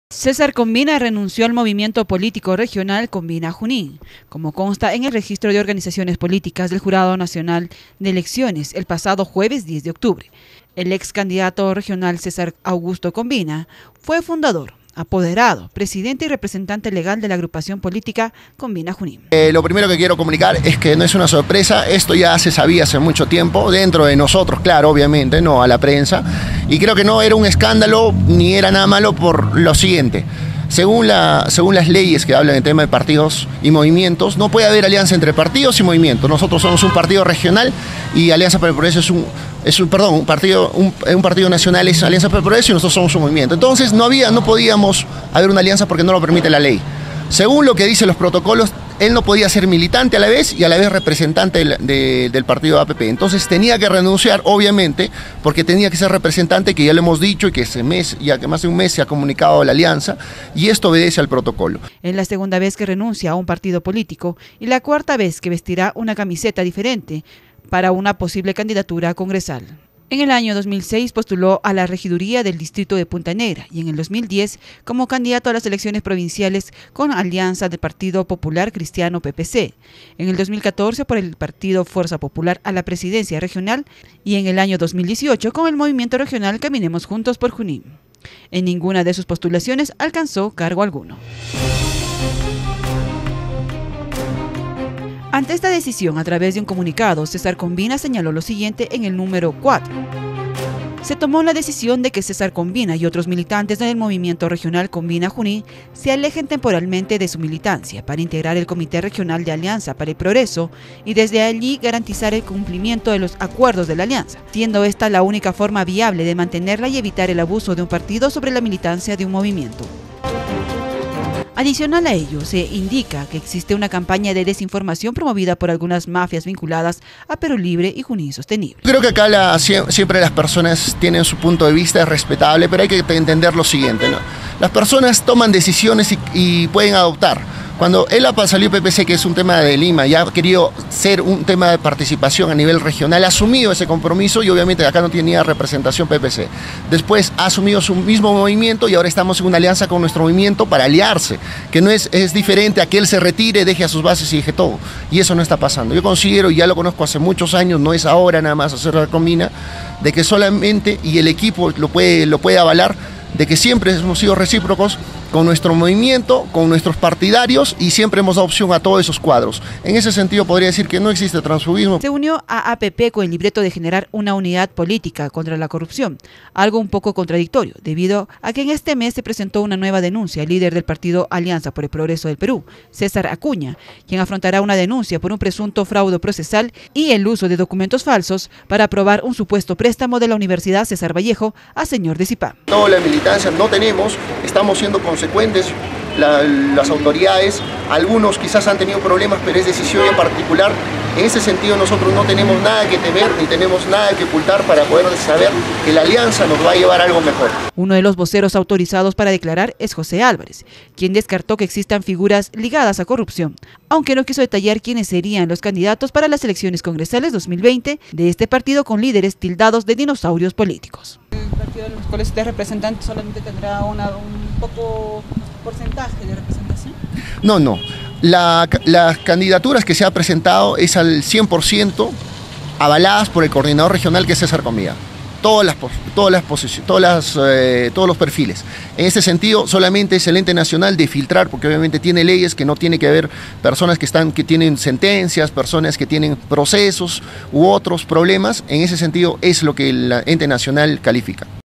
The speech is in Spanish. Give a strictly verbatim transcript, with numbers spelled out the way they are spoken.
César Combina renunció al movimiento político regional Combina Junín, como consta en el registro de organizaciones políticas del Jurado Nacional de Elecciones el pasado jueves diez de octubre. El ex candidato regional César Augusto Combina fue fundador, apoderado, presidente y representante legal de la agrupación política Combina Junín. Eh, lo primero que quiero comunicar es que no es una sorpresa, esto ya se sabía hace mucho tiempo, dentro de nosotros, claro, obviamente, no a la prensa, y creo que no era un escándalo ni era nada malo por lo siguiente. Según, la, según las leyes que hablan en tema de partidos y movimientos, no puede haber alianza entre partidos y movimientos. Nosotros somos un partido regional y Alianza para el Progreso es un, es un perdón, un partido, un, un partido nacional es Alianza para el Progreso y nosotros somos un movimiento. Entonces no había, no podíamos haber una alianza porque no lo permite la ley. Según lo que dicen los protocolos, él no podía ser militante a la vez y a la vez representante del, de, del partido A P P. Entonces tenía que renunciar, obviamente, porque tenía que ser representante, que ya lo hemos dicho y que ese mes, ya que más de un mes se ha comunicado a la alianza, y esto obedece al protocolo. Es la segunda vez que renuncia a un partido político y la cuarta vez que vestirá una camiseta diferente para una posible candidatura congresal. En el año dos mil seis postuló a la regiduría del distrito de Punta Negra y en el dos mil diez como candidato a las elecciones provinciales con alianza del Partido Popular Cristiano P P C. En el dos mil catorce por el Partido Fuerza Popular a la presidencia regional y en el año dos mil dieciocho con el movimiento regional Caminemos Juntos por Junín. En ninguna de sus postulaciones alcanzó cargo alguno. Ante esta decisión, a través de un comunicado, César Combina señaló lo siguiente en el número cuatro. Se tomó la decisión de que César Combina y otros militantes del movimiento regional Combina Junín se alejen temporalmente de su militancia para integrar el Comité Regional de Alianza para el Progreso y desde allí garantizar el cumplimiento de los acuerdos de la alianza, siendo esta la única forma viable de mantenerla y evitar el abuso de un partido sobre la militancia de un movimiento. Adicional a ello, se indica que existe una campaña de desinformación promovida por algunas mafias vinculadas a Perú Libre y Junín Sostenible. Creo que acá la, siempre las personas tienen su punto de vista, es respetable, pero hay que entender lo siguiente, ¿no? Las personas toman decisiones y, y pueden adoptar. Cuando él salió P P C, que es un tema de Lima, ya ha querido ser un tema de participación a nivel regional, ha asumido ese compromiso y obviamente acá no tenía representación P P C. Después ha asumido su mismo movimiento y ahora estamos en una alianza con nuestro movimiento para aliarse, que no es, es diferente a que él se retire, deje a sus bases y deje todo. Y eso no está pasando. Yo considero, y ya lo conozco hace muchos años, no es ahora nada más hacer la combina, de que solamente, y el equipo lo puede, lo puede avalar, de que siempre hemos sido recíprocos con nuestro movimiento, con nuestros partidarios y siempre hemos dado opción a todos esos cuadros. En ese sentido podría decir que no existe transfugismo. Se unió a A P P con el libreto de generar una unidad política contra la corrupción, algo un poco contradictorio, debido a que en este mes se presentó una nueva denuncia al líder del partido Alianza por el Progreso del Perú, César Acuña, quien afrontará una denuncia por un presunto fraude procesal y el uso de documentos falsos para aprobar un supuesto préstamo de la Universidad César Vallejo a señor de Zipá. No, la militancia no tenemos, estamos siendo consecuentes, la, las autoridades, algunos quizás han tenido problemas, pero es decisión en particular. En ese sentido nosotros no tenemos nada que temer ni tenemos nada que ocultar para poder saber que la alianza nos va a llevar a algo mejor. Uno de los voceros autorizados para declarar es José Álvarez, quien descartó que existan figuras ligadas a corrupción, aunque no quiso detallar quiénes serían los candidatos para las elecciones congresales dos mil veinte de este partido con líderes tildados de dinosaurios políticos. El partido de los cuales usted es representante solamente tendrá una, un poco porcentaje de representación. No, no. La, las candidaturas que se ha presentado es al cien por ciento avaladas por el coordinador regional, que es César Combina. Todas las, todas las posiciones, todas las, eh, todos los perfiles. En ese sentido, solamente es el ente nacional de filtrar, porque obviamente tiene leyes que no tiene que ver personas que están, que tienen sentencias, personas que tienen procesos u otros problemas. En ese sentido es lo que el ente nacional califica.